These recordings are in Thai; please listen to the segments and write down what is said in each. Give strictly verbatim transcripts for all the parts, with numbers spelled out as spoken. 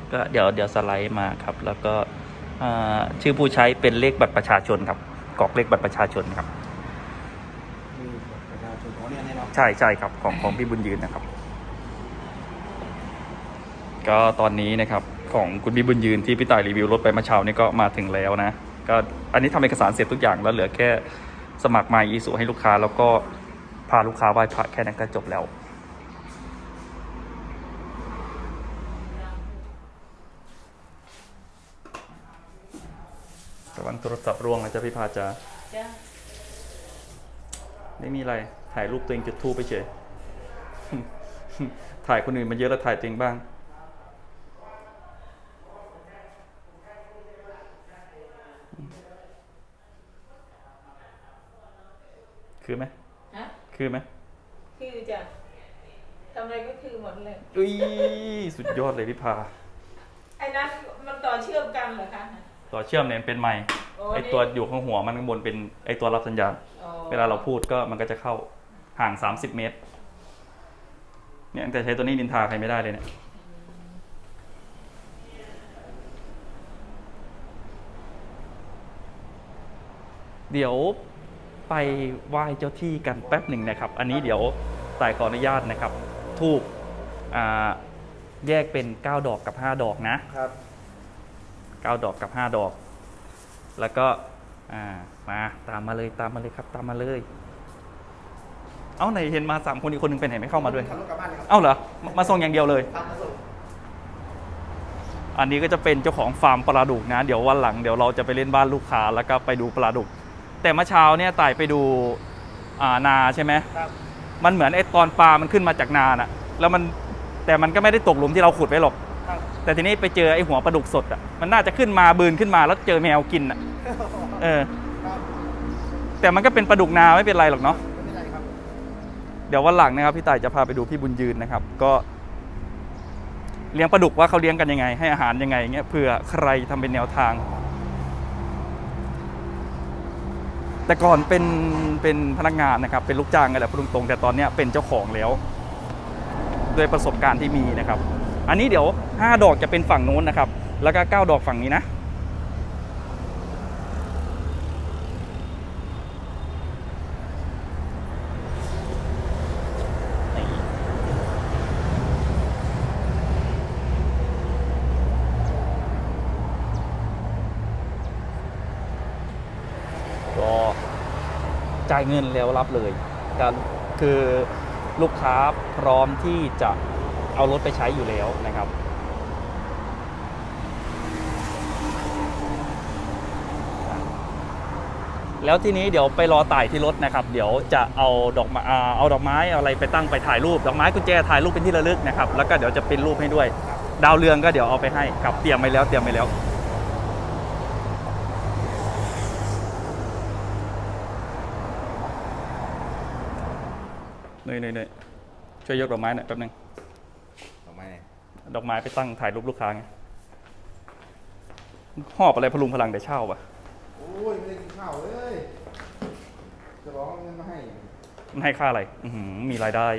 ก็เดี๋ยวเดี๋ยวสไลด์มาครับแล้วก็ชื่อผู้ใช้เป็นเลขบัตรประชาชนครับกรอกเลขบัตรประชาชนครับประชาชนของเนี่ยเนาะใช่ใช่ครับของของพี่บุญยืนนะครับก็ตอนนี้นะครับของคุณพี่บุญยืนที่พี่ต่ายรีวิวรถไปเมื่อเช้านี่ก็มาถึงแล้วนะก็อันนี้ทำเอกสารเสร็จทุกอย่างแล้วเหลือแค่สมัคร My Isuzu ให้ลูกค้าแล้วก็พาลูกค้าไหว้พระแค่นั้นก็จบแล้วระวังโทรศัพท์ร่วงนะจ๊ะพี่พาจ้าไม่มีอะไรถ่ายรูปตัวเองจุดธูปไปเฉย ถ่ายคนอื่นมาเยอะแล้วถ่ายตัวเองบ้างคือไหมฮะคือไหมคือจ้ะทำอะไรก็คือหมดเลยอุ้ยสุดยอดเลยพี่พาไอ้นั้นมันต่อเชื่อมกันเหรอคะต่อเชื่อมเนี่ยเป็นไมค์ไอตัวอยู่ข้างหัวมันข้างบนเป็นไอตัวรับสัญญาณเวลาเราพูดก็มันก็จะเข้าห่างสามสิบเมตรเนี่ยแต่ใช้ตัวนี้นินทาใครไม่ได้เลยเนี่ยเดี๋ยวไปไหว้เจ้าที่กันแป๊บหนึ่งนะครับอันนี้เดี๋ยวต่ายขออนุญาตนะครับทูบแยกเป็นเก้าดอกกับห้าดอกนะครับเก้าดอกกับห้าดอกแล้วก็มาตามมาเลยตามมาเลยครับตามมาเลยเอ้าไหนเห็นมาสามคนอีกคนนึงเป็นไหนไม่เข้ามาด้วยเอ้าเหรอมาส่งอย่างเดียวเลยอันนี้ก็จะเป็นเจ้าของฟาร์มปลาดุกนะเดี๋ยววันหลังเดี๋ยวเราจะไปเล่นบ้านลูกค้าแล้วก็ไปดูปลาดุกแต่เมื่อเช้าเนี่ยต่ายไปดูนาใช่ไหมมันเหมือนไอ้ตอนปลามันขึ้นมาจากนาน่ะแล้วมันแต่มันก็ไม่ได้ตกหลุมที่เราขุดไว้หรอกแต่ทีนี้ไปเจอไอ้หัวปลาดุกสดอ่ะมันน่าจะขึ้นมาบืนขึ้นมาแล้วเจอแมวกินอ่ะเออแต่มันก็เป็นปลาดุกนาไม่เป็นไรหรอกเนาะเดี๋ยววันหลังนะครับพี่ต่ายจะพาไปดูพี่บุญยืนนะครับก็เลี้ยงปลาดุกว่าเขาเลี้ยงกันยังไงให้อาหารยังไงเงี้ยเผื่อใครทำเป็นแนวทางแต่ก่อนเป็นเป็นพนักงานนะครับเป็นลูกจ้างกันแหละพูดตรงๆแต่ตอนนี้เป็นเจ้าของแล้วด้วยประสบการณ์ที่มีนะครับอันนี้เดี๋ยวห้าดอกจะเป็นฝั่งโน้นนะครับแล้วก็เก้าดอกฝั่งนี้นะก็จ่ายเงินแล้วรับเลยก็คือลูกค้าพร้อมที่จะเอารถไปใช้อยู่แล้วนะครับแล้วทีนี้เดี๋ยวไปรอต่ายที่รถนะครับเดี๋ยวจะเอาดอกไม้เอาดอกไม้อะไรไปตั้งไปถ่ายรูปดอกไม้กุญแจถ่ายรูปเป็นที่ระลึกนะครับแล้วก็เดี๋ยวจะเป็นรูปให้ด้วยดาวเรืองก็เดี๋ยวเอาไปให้ครับเตรียมไปแล้วเตรียมไปแล้วเนยเนยเนยช่วยยกดอกไม้หน่อยแป๊บนึงดอกไม้ไหนดอกไม้ไปตั้งถ่ายรูปลูกค้าไงหอบอะไรพลุงพลังแต่เช่าปะโอ้ยไม่ได้กินข้าวเลยจะร้องเงินมาให้มันให้ค่าอะไรมีรายได้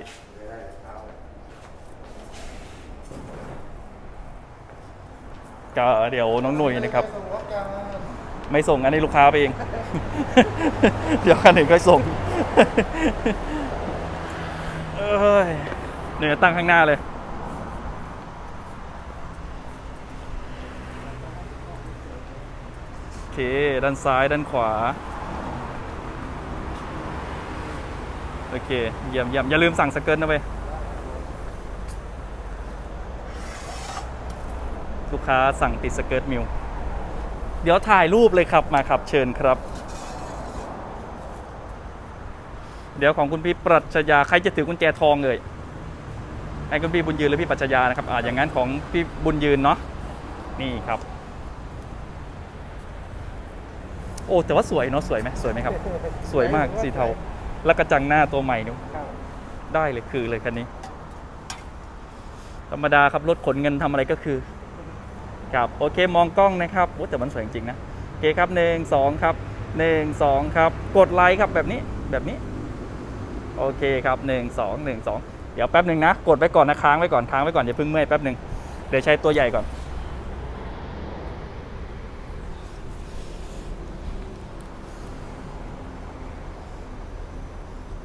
ก็เดี๋ยวน้องหนุ่ยนะครับไม่ส่งอันนี้ลูกค้าไปเองเดี๋ยวคันหนึ่งก็ส่งเนี่ยตั้งข้างหน้าเลยโอเคด้านซ้ายด้านขวาโอเคเยี่ยมเยี่ยมอย่าลืมสั่งสเกิร์ตนะเว้ยลูกค้าสั่งติดสเกิร์ตมิวเดี๋ยวถ่ายรูปเลยครับมาครับเชิญครับเดี๋ยวของคุณพี่ปรัชญาใครจะถือกุญแจทองเลยให้คุณพี่บุญยืนหรือพี่ปรัชญานะครับอ่าอย่างนั้นของพี่บุญยืนเนาะนี่ครับโอ้แต่ว่าสวยเนาะสวยไหมสวยไหมครับสวยมากสีเทาแล้วกระจังหน้าตัวใหม่นี่ได้เลยคือเลยคันนี้ธรรมดาครับรถขนเงินทำอะไรก็คือครับโอเคมองกล้องนะครับโอ้แต่มันสวยจริงๆนะโอเคครับหนึ่งสองครับหนึ่งสองครับกดไลค์ครับแบบนี้แบบนี้โอเคครับหนึ่งสองหนึ่งสองเดี๋ยวแป๊บหนึ่งนะกดไว้ก่อนนะค้างไว้ก่อนค้างไว้ก่อนอย่าเพิ่งเมื่อยแป๊บหนึ่งเดี๋ยวใช้ตัวใหญ่ก่อน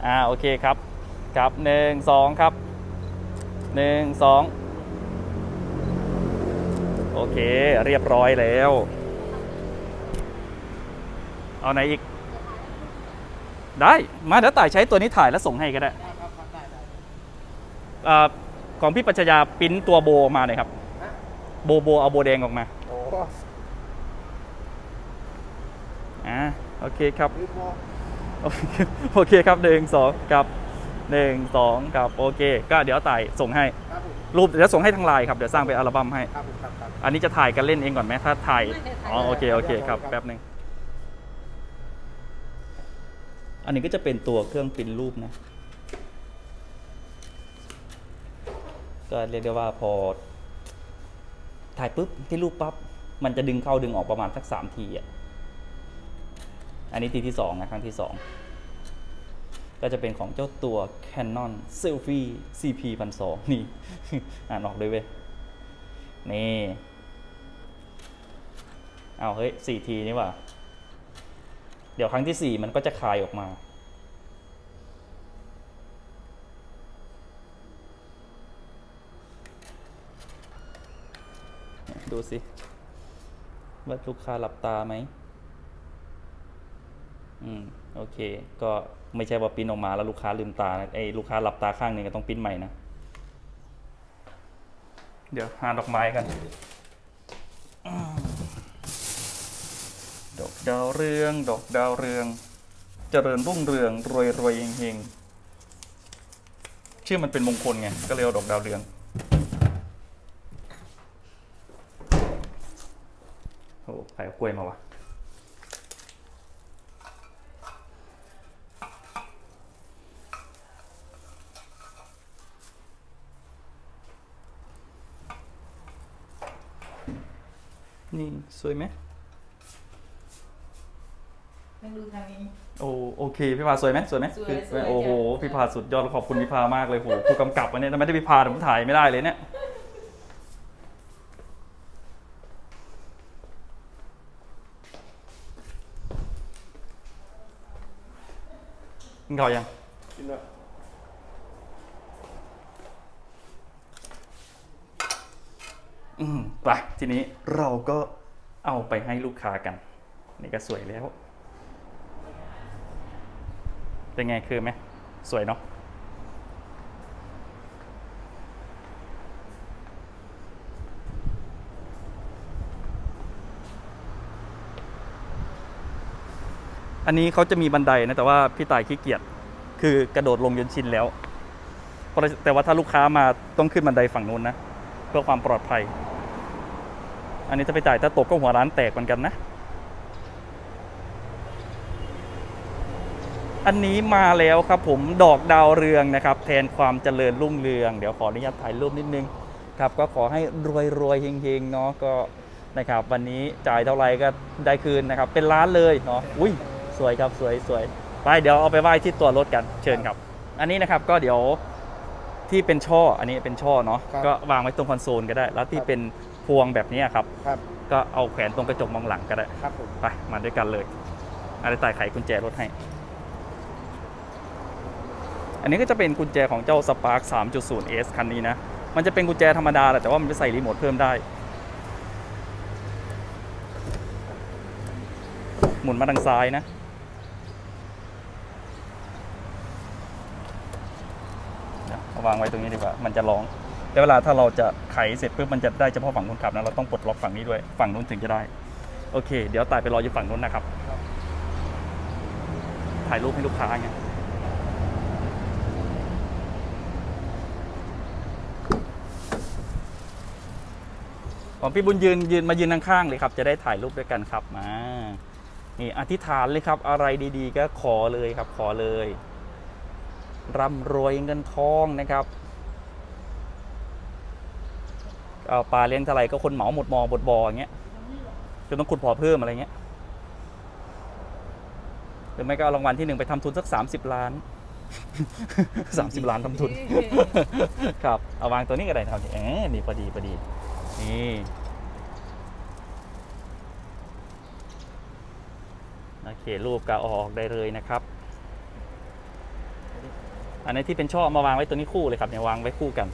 อ่าโอเคครับครับหนึ่งสองครับหนึ่งสองโอเคเรียบร้อยแล้วเอาไหนอีกได้มาเดี๋ยวต่ายใช้ตัวนี้ถ่ายแล้วส่งให้ก็ได้อ่าของพี่ปัญญาปิ้นตัวโบมาหน่อยครับโบโบเอาโบแดงออกมาโอ้อ่าโอเคครับลืมมองโอเคครับหนึ่งสองกับหนึ่งสองกับโอเคก็เดี๋ยวต่ายส่งให้ครับผมรูปเดี๋ยวส่งให้ทางไลน์ครับเดี๋ยวสร้างเป็นอัลบั้มให้ครับผมครับครับอันนี้จะถ่ายกันเล่นเองก่อนไหมถ้าถ่ายอ๋อโอเคโอเคครับแป๊บหนึ่งอันนี้ก็จะเป็นตัวเครื่องปริ้นรูปนะก็เรียกได้ว่าพอถ่ายปุ๊บที่รูปปั๊บมันจะดึงเข้าดึงออกประมาณสักสามทีอ่ะอันนี้ทีที่สองนะครั้งที่สองก็จะเป็นของเจ้าตัว Canon Selfie ซี พี หนึ่งพันสองร้อย นี่ อ่านออกด้วยเว้ยนี่เอาเฮ้ยสี่ทีนี่ว่ะเดี๋ยวครั้งที่สี่มันก็จะคลายออกมาดูสิว่าลูกค้าหลับตาไหมอืมโอเคก็ไม่ใช่ว่าปิ้นออกมาแล้วลูกค้าลืมตานะไอ้ลูกค้าหลับตาข้างนึงก็ต้องปิ้นใหม่นะเดี๋ยวหาดอกไม้กันดอกดาวเรืองดอกดาวเรืองเจริญรุ่งเรืองรวยรวยเฮงๆชื่อมันเป็นมงคลไงก็เลยเอาดอกดาวเรืองโอ้ใครเอากล้วยมาวะนี่สวยไหมยังดูทางนี้โอ้โอเคพี่พาสวยไหมสวยไหมสวยคือสวยโอ้โหจ้ะพี่พาสุดยอดขอบคุณพี่พามากเลยโหผู้กำกับวันนี้ทำไมได้พี่พาผมถ่ายไม่ได้เลยเนี่ยกินข้าวยังกินแล้วอืมไปทีนี้เราก็เอาไปให้ลูกค้ากันนี่ก็สวยแล้วเป็นไงคือไหมสวยเนาะอันนี้เขาจะมีบันไดนะแต่ว่าพี่ต่ายขี้เกียจคือกระโดดลงจนชินแล้วแต่ว่าถ้าลูกค้ามาต้องขึ้นบันไดฝั่งนู้นนะเพื่อความปลอดภัยอันนี้ถ้าไปจ่ายถ้าตกก็หัวร้านแตกเหมือนกันนะอันนี้มาแล้วครับผมดอกดาวเรืองนะครับแทนความเจริญรุ่งเรืองเดี๋ยวขออนุญาตถ่ายรูปนิดนึงครับก็ขอให้รวยรวยเฮงๆเนาะก็นะครับวันนี้จ่ายเท่าไรก็ได้คืนนะครับเป็นล้านเลยเนาะอุ้ยสวยครับสวยสวยไปเดี๋ยวเอาไปไหว้ที่ตัวรถกันเชิญครับอันนี้นะครับก็เดี๋ยวที่เป็นช่ออันนี้เป็นช่อเนาะก็วางไว้ตรงคอนโซลก็ได้แล้วที่เป็นพวงแบบนี้ครับครับก็เอาแขวนตรงกระจกมองหลังก็ได้ครับผมไปมาด้วยกันเลยอะไรต่ายไขกุญแจรถให้อันนี้ก็จะเป็นกุญแจของเจ้า Spark สามจุดศูนย์ เอส คันนี้นะมันจะเป็นกุญแจธรรมดาแหละแต่ว่ามันจะใส่รีโมทเพิ่มได้หมุนมาทางซ้ายนะเอาวางไว้ตรงนี้ดีกว่ามันจะร้องแล้วเวลาถ้าเราจะไขเสร็จปุ๊บมันจะได้เฉพาะฝั่งคนขับนะเราต้องปลดล็อกฝั่งนี้ด้วยฝั่งนู้นถึงจะได้โอเคเดี๋ยวตายไปรออยู่ฝั่งนู้นนะครับถ่ายรูปให้ลูกค้าไงของพี่บุญยืนยืนมายืนข้างๆเลยครับจะได้ถ่ายรูปด้วยกันครับมานี่อธิษฐานเลยครับอะไรดีๆก็ขอเลยครับขอเลยร่ำรวยเงินทองนะครับเอาปลาเลี้ยงเท่าไหร่ก็คนเหมาหมดมอหมดบออย่างเงี้ยจนต้องขุดบ่อเพิ่มอะไรเงี้ยหรือไม่ก็เอารางวัลที่หนึ่งไปทำทุนสักสามสิบล้านสามสิบล้านทำทุนครับเอาวางตัวนี้ก็ได้ครับเอ๊ะนี่พอดีพอดีนี่โอเครูปก็ออกได้เลยนะครับอันนี้ที่เป็นช่อมาวางไว้ตัวนี้คู่เลยครับเนี่ยวางไว้คู่กัน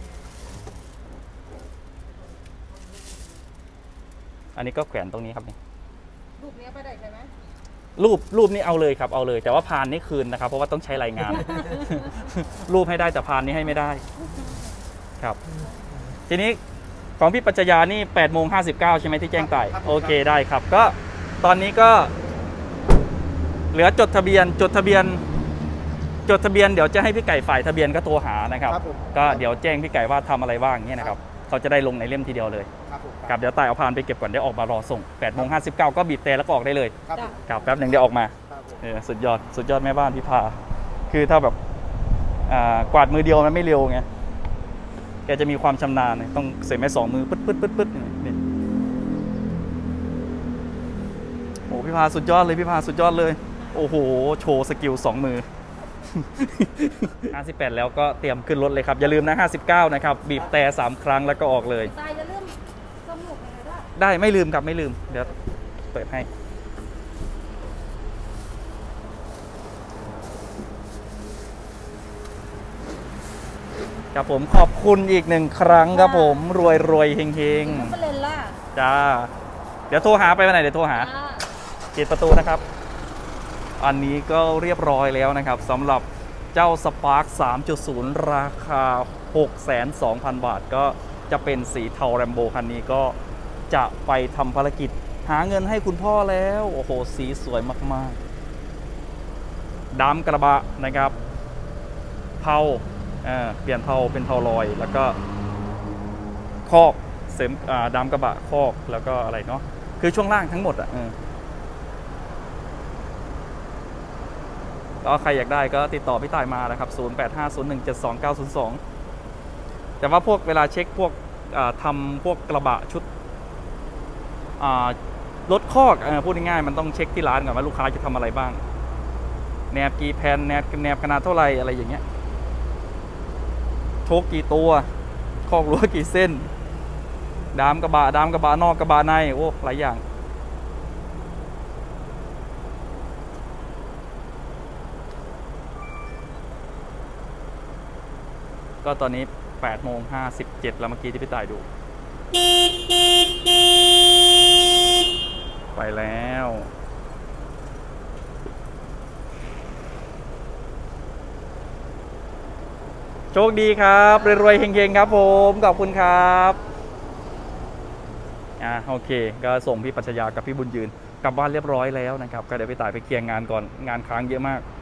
อันนี้ก็แขวนตรงนี้ครับนี่รูปนี้ไปได้ใช่ไหมรูปรูปนี้เอาเลยครับเอาเลยแต่ว่าพานนี่คืนนะครับเพราะว่าต้องใช้รายงาน รูปให้ได้แต่พานนี้ให้ไม่ได้ครับทีนี้ของพี่ปัจจยานี่แปดโมงห้าสิบเก้าใช่ไหมที่แจ้งไต่โอเคได้ครับก็ตอนนี้ก็เหลือจดทะเบียนจดทะเบียนจดทะเบียนเดี๋ยวจะให้พี่ไก่ฝ่ายทะเบียนก็โทรหานะครับก็เดี๋ยวแจ้งพี่ไก่ว่าทำอะไรบ้างเงี้ยนะครับเขาจะได้ลงในเล่มทีเดียวเลยครับเดี๋ยวไต่เอาพานไปเก็บก่อนได้ออกมารอส่งแปดโมงห้าสิบเก้าก็บีบแต่แล้วก็ออกได้เลยครับแป๊บหนึ่งเดี๋ยวออกมาเออสุดยอดสุดยอดแม่บ้านพี่พาคือถ้าแบบกวาดมือเดียวมันไม่เร็วไงแกจะมีความชำนาญต้องเสร็จไม้สองมือปึ๊ดปึ๊ดปึ๊ดปึ๊ดนี่โอ้พี่พาสุดยอดเลยพี่พาสุดยอดเลยโอ้โหโชว์สกิลสองมือ ห้าสิบแปดแล้วก็เตรียมขึ้นรถเลยครับอย่าลืมนะห้าสิบเก้านะครับบีบแต่สามครั้งแล้วก็ออกเลยตายจะเริ่มสมุกอะไรด้วยได้ไม่ลืมครับไม่ลืมเดี๋ยวเปิดให้ครับผมขอบคุณอีกหนึ่งครั้งครับผมรวยรวยเฮงเฮงมันเป็นเลนล่ะจ้าเดี๋ยวโทรหาไปวันไหนเดี๋ยวโทรหาอ่าปิดประตูนะครับอันนี้ก็เรียบร้อยแล้วนะครับสำหรับเจ้า Spark สามจุดศูนย์ ราคา หกแสนสองพัน บาทก็จะเป็นสีเทาแรมโบคันนี้ก็จะไปทำภารกิจหาเงินให้คุณพ่อแล้วโอ้โหสีสวยมากๆดำกระบะนะครับเทาเอ่อเปลี่ยนเทาเป็นเทาลอยแล้วก็คอกเสริมดำกระบะคอกแล้วก็อะไรเนาะคือช่วงล่างทั้งหมดอ่ะก็ใครอยากได้ก็ติดต่อพี่ต่ายมานะครับศูนย์ แปด ห้า ศูนย์ หนึ่ง เจ็ด สอง เก้า ศูนย์ สองแต่ว่าพวกเวลาเช็คพวกทำพวกกระบะชุดรถคอกพูดง่ายๆมันต้องเช็คที่ร้านก่อนว่าลูกค้าจะทำอะไรบ้างแนบกี่แผ่นแนบแนบขนาดเท่าไหร่อะไรอย่างเงี้ยโชคกี่ตัวคอกรั้วกี่เส้นดามกระบะดามกระบะนอกกระบะในโอ้หลายอย่างก็ตอนนี้แปดโมงห้าสิบเจ็ดแล้วเมื่อกี้ที่พี่ต่ายดูไปแล้วโชคดีครับรวยๆเฮงๆครับผมขอบคุณครับอ่าโอเคก็ส่งพี่ปัชญากับพี่บุญยืนกลับบ้านเรียบร้อยแล้วนะครับก็เดี๋ยวพี่ต่ายไปเคลียร์งานก่อนงานค้างเยอะมาก